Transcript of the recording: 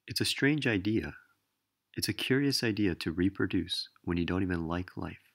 It's a strange idea. It's a curious idea to reproduce when you don't even like life.